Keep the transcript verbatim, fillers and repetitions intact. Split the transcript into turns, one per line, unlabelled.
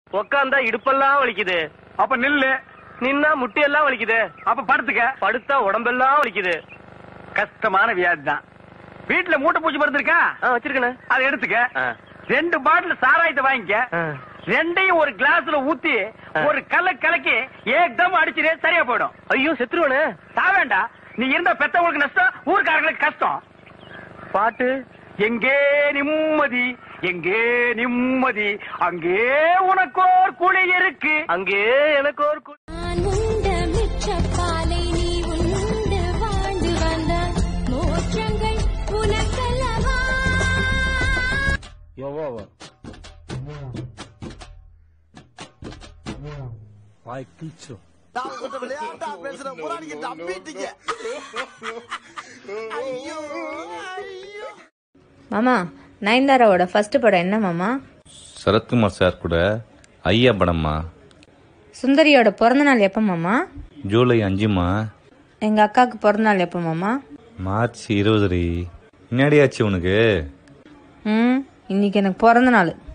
உக்காந்தா இடுப்பெல்லாம் வலிக்குது.
அப்ப நில்லு.
நின்னா முட்டியெல்லாம் வலிக்குது.
அப்ப படுத்துக்க.
படுத்தா உடம்பெல்லாம் வலிக்குது.
கஷ்டமான வியாதி தான். வீட்டுல மூட்டை பூச்சி மருந்து இருக்கா?
வச்சிருக்கேன்.
அதை எடுத்துக்க. ரெண்டு பாட்டில் சாராயத்தை வாங்கிக்க. ரெண்டையும் ஒரு கிளாஸ்ல ஊத்தி ஒரு கல்ல கலக்கி ஏக்தம் அடிச்சிரு, சரியா போயிடும்.
ஐயோ செத்துருவானே.
சாவேண்டா. நீ இருந்த பெத்தவங்களுக்கு நஷ்டம், ஊர்க்காரங்களுக்கு கஷ்டம்.
பாட்டு
எங்கே நிம்மதி, எங்கே நிம்மதி, அங்கே உனக்கோர் குழி இருக்கு,
அங்கே எனக்கு ஒரு குழி.
விளையாட்டா பேசுற முறாடிக்கு நம்பிட்டீங்க.
மாமா, நயன்தாராவோட ஃபர்ஸ்ட் படம் என்ன மாமா?
சரத்குமார் சார் கூட ஐயா படம்மா.
சுந்தரியோட பிறந்த நாள் எப்ப மாமா?
ஜூலை அஞ்சுமா.
எங்க அக்காவுக்கு பிறந்த நாள் எப்ப மாமா?
மார்ச் இருபது. முன்னாடியாச்சு உனக்கு.
ம், இன்னைக்கு எனக்கு பிறந்த நாள்.